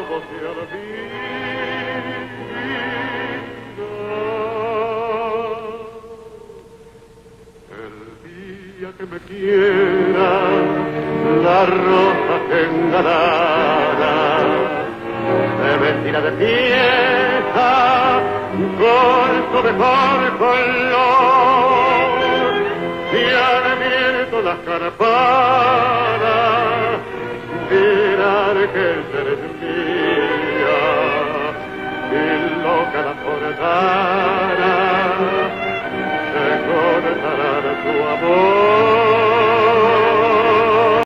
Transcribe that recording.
todo se olvida. El día que me quiera, la rosa engalara se vestirá de fiesta con su mejor color y al viento las carpadas dirán que el ser